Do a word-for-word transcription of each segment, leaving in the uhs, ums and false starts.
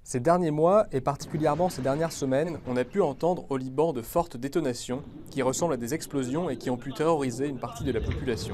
Ces derniers mois, et particulièrement ces dernières semaines, on a pu entendre au Liban de fortes détonations qui ressemblent à des explosions et qui ont pu terroriser une partie de la population.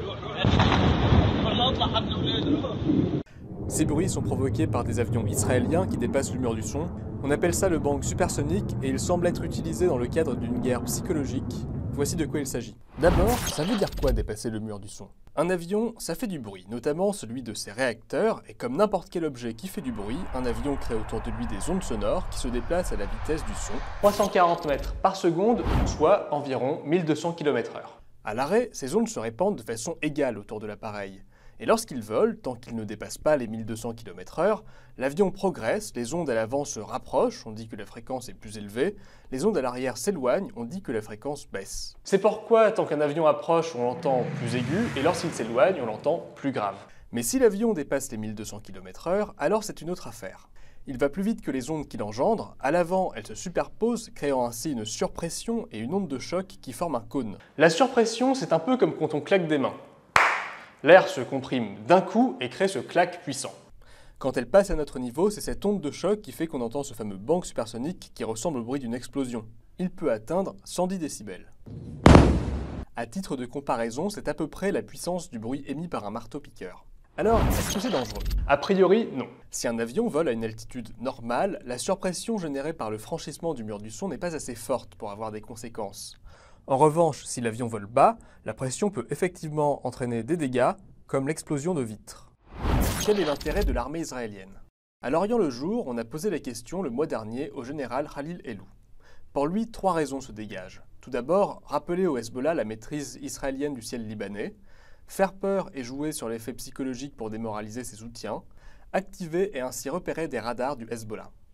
Ces bruits sont provoqués par des avions israéliens qui dépassent le mur du son. On appelle ça le bang supersonique et il semble être utilisé dans le cadre d'une guerre psychologique. Voici de quoi il s'agit. D'abord, ça veut dire quoi dépasser le mur du son? Un avion, ça fait du bruit, notamment celui de ses réacteurs, et comme n'importe quel objet qui fait du bruit, un avion crée autour de lui des ondes sonores qui se déplacent à la vitesse du son, trois cent quarante mètres par seconde, soit environ mille deux cents kilomètres heure. À l'arrêt, ces ondes se répandent de façon égale autour de l'appareil. Et lorsqu'il vole, tant qu'il ne dépasse pas les mille deux cents kilomètres heure, l'avion progresse, les ondes à l'avant se rapprochent, on dit que la fréquence est plus élevée, les ondes à l'arrière s'éloignent, on dit que la fréquence baisse. C'est pourquoi, tant qu'un avion approche, on l'entend plus aigu, et lorsqu'il s'éloigne, on l'entend plus grave. Mais si l'avion dépasse les mille deux cents kilomètres heure, alors c'est une autre affaire. Il va plus vite que les ondes qu'il engendre, à l'avant elles se superposent, créant ainsi une surpression et une onde de choc qui forment un cône. La surpression, c'est un peu comme quand on claque des mains. L'air se comprime d'un coup et crée ce claque puissant. Quand elle passe à notre niveau, c'est cette onde de choc qui fait qu'on entend ce fameux bang supersonique qui ressemble au bruit d'une explosion. Il peut atteindre cent dix décibels. À titre de comparaison, c'est à peu près la puissance du bruit émis par un marteau-piqueur. Alors, est-ce que c'est dangereux? A priori, non. Si un avion vole à une altitude normale, la surpression générée par le franchissement du mur du son n'est pas assez forte pour avoir des conséquences. En revanche, si l'avion vole bas, la pression peut effectivement entraîner des dégâts, comme l'explosion de vitres. Quel est l'intérêt de l'armée israélienne? À L'Orient-le-Jour, on a posé la question le mois dernier au général Khalil Elou. Pour lui, trois raisons se dégagent. Tout d'abord, rappeler au Hezbollah la maîtrise israélienne du ciel libanais, faire peur et jouer sur l'effet psychologique pour démoraliser ses soutiens, activer et ainsi repérer des radars du Hezbollah.